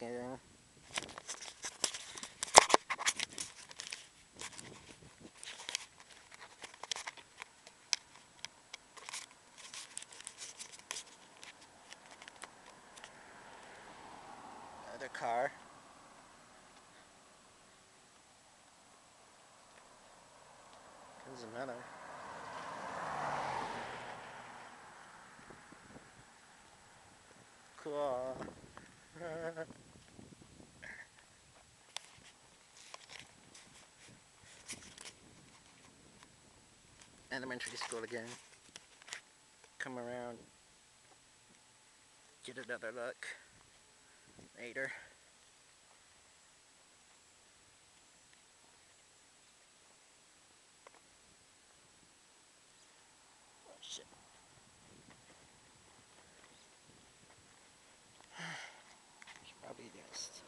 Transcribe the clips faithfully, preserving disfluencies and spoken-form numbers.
again. Another car. Comes another. Cool. Elementary school again. Come around. Get another look. Later. Oh shit. Should probably just.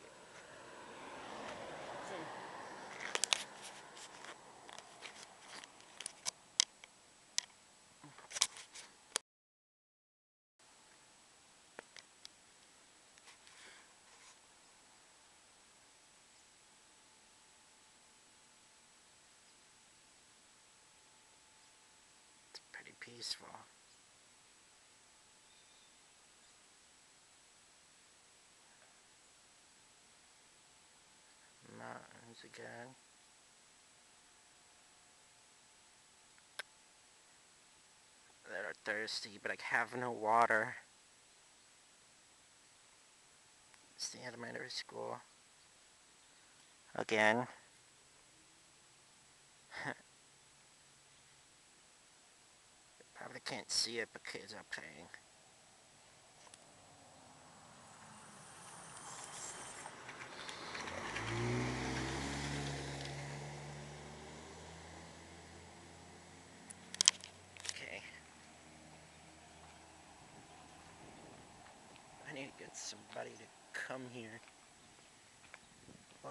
It's pretty peaceful. Mountains again. That are thirsty, but I have no water. It's the elementary school. Again. Probably can't see it, but kids are playing. Okay. I need to get somebody to come here. Whoa.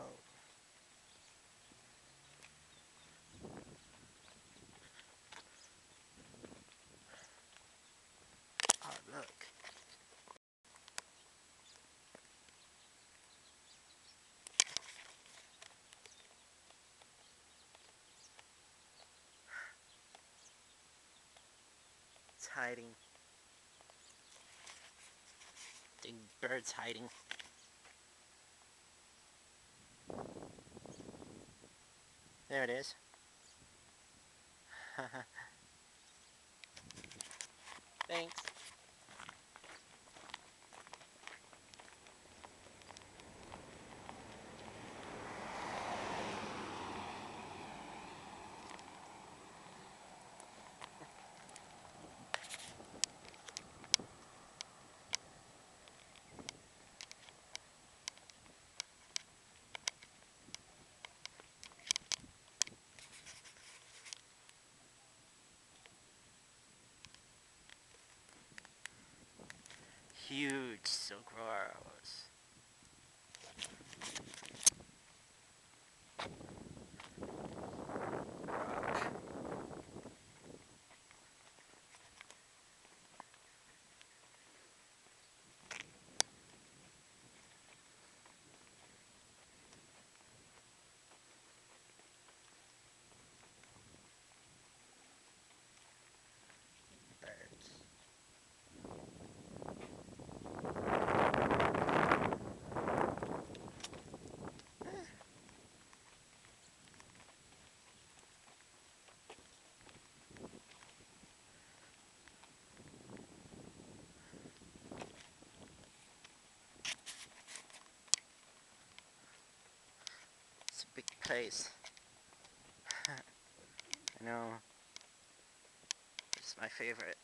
Oh, look. It's hiding. The bird's hiding. There it is. Thanks. Huge, so gross. Rock. Birds. It's a big place. I know. It's my favorite.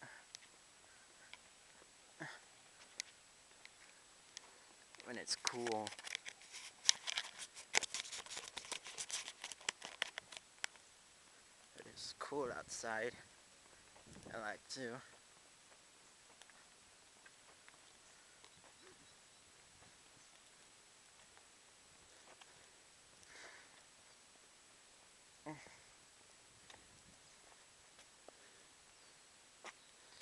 When it's cool. It is cool outside. I like to.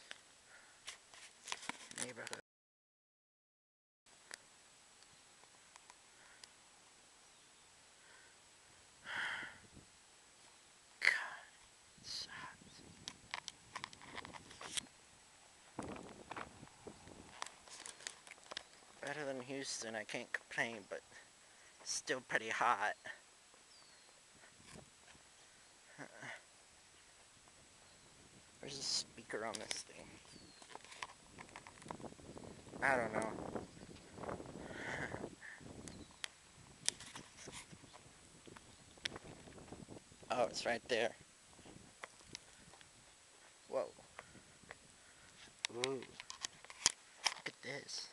Neighborhood. Better than Houston, I can't complain, but still pretty hot. Where's the speaker on this thing? I don't know. Oh, it's right there. Whoa. Ooh. Look at this.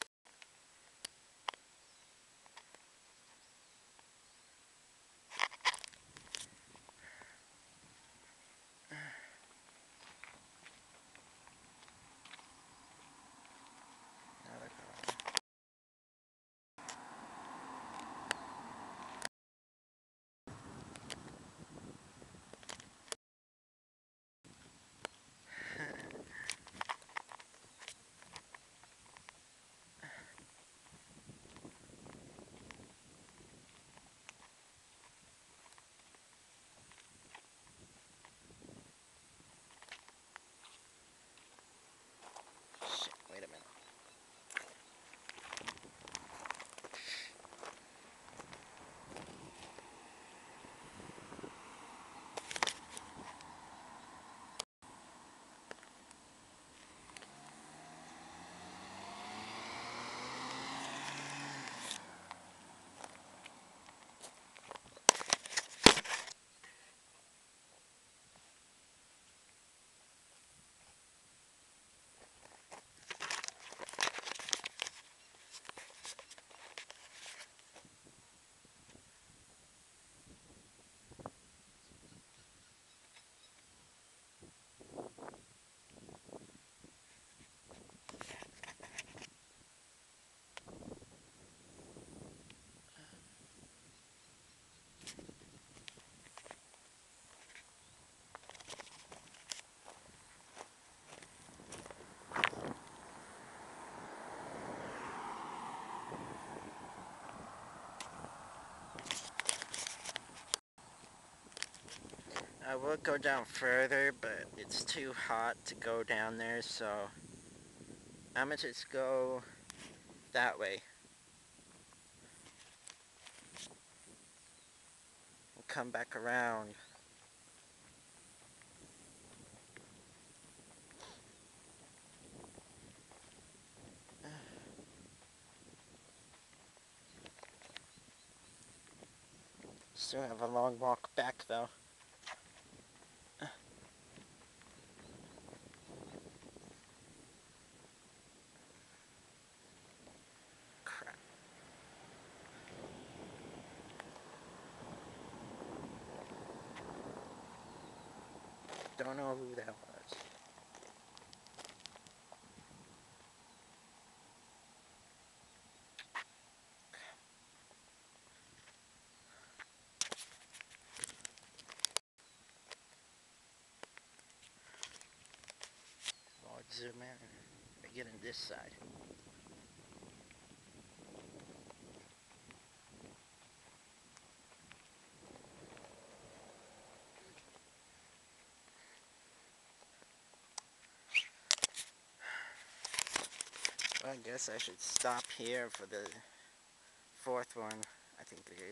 Shit, wait a minute. I would go down further, but it's too hot to go down there, so I'm gonna just go that way. And come back around. Still have a long walk back, though. Crap. Don't know who that was. I'll zoom in. I get in this side. Well, I guess I should stop here for the fourth one. I think they're